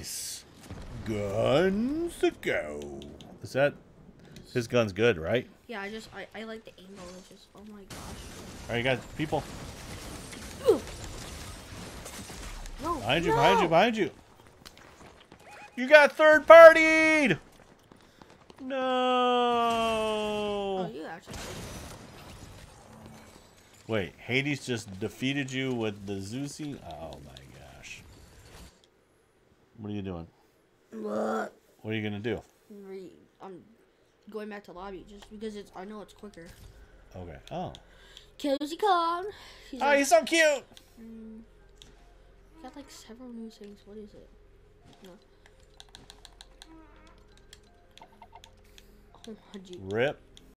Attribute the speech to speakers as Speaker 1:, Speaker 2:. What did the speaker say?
Speaker 1: Nice. Guns to go. Is that... His gun's good, right?
Speaker 2: Yeah, I like the angle. It's just, oh my gosh.
Speaker 1: Alright, guys, people.
Speaker 2: Ooh. No,
Speaker 1: Behind you,
Speaker 2: no.
Speaker 1: behind you, behind you. You got third-partied! No.
Speaker 2: Oh, you actually.
Speaker 1: Wait, Hades just defeated you with the Zeusy? Oh my gosh. What are you doing?
Speaker 2: What?
Speaker 1: What are you gonna do?
Speaker 2: I'm going back to lobby just because I know it's quicker.
Speaker 1: Okay. Oh.
Speaker 2: Cozy Kong.
Speaker 1: Oh, he's so cute!
Speaker 2: Got like several new things. What is it? No. Oh, gee.
Speaker 1: Rip.